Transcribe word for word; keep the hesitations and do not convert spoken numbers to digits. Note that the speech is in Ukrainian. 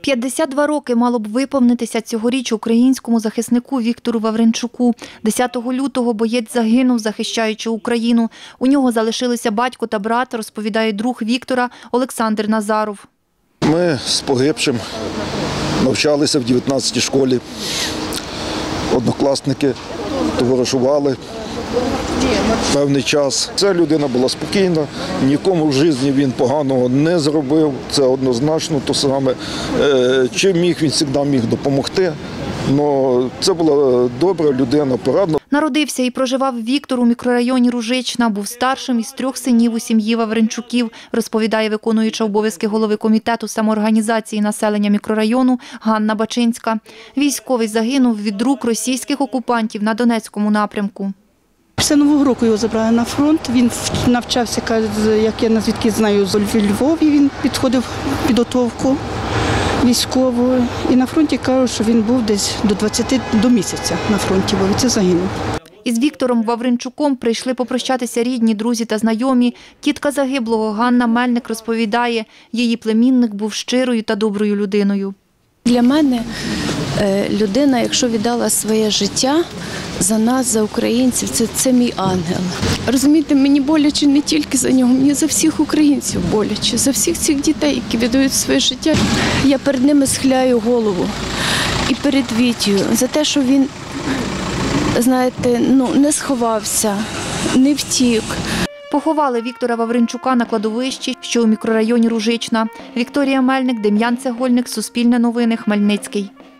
п'ятдесят два роки мало б виповнитися цьогоріч українському захиснику Віктору Вавринчуку. десятого лютого боєць загинув, захищаючи Україну. У нього залишилися батько та брат, розповідає друг Віктора Олександр Назаров. Ми з погибшим навчалися в дев'ятнадцятій школі. Однокласники товаришували певний час. Ця людина була спокійна, нікому в житті він поганого не зробив. Це однозначно то саме. Чим міг, він завжди міг допомогти. Но це була добра людина, порадна. Народився і проживав Віктор у мікрорайоні Ружична. Був старшим із трьох синів у сім'ї Вавринчуків, розповідає виконуюча обов'язки голови комітету самоорганізації населення мікрорайону Ганна Бачинська. Військовий загинув від рук російських окупантів на Донецькому напрямку. Після Нового року його забрали на фронт. Він навчався, як я назвідки знаю, в Львові. Він підходив підготовку військову. І на фронті кажуть, що він був десь до двадцяти до місяця на фронті, бо це загинув. Із Віктором Вавринчуком прийшли попрощатися рідні, друзі та знайомі. Тітка загиблого Ганна Мельник розповідає, її племінник був щирою та доброю людиною. Для мене людина, якщо віддала своє життя за нас, за українців, це, це мій ангел. Розумієте, мені боляче не тільки за нього, мені за всіх українців боляче, за всіх цих дітей, які віддають своє життя. Я перед ними схиляю голову і перед Вітєю за те, що він, знаєте, ну, не сховався, не втік. Поховали Віктора Вавринчука на кладовищі, що у мікрорайоні Ружична. Вікторія Мельник, Дем'ян Цегольник, Суспільне новини, Хмельницький.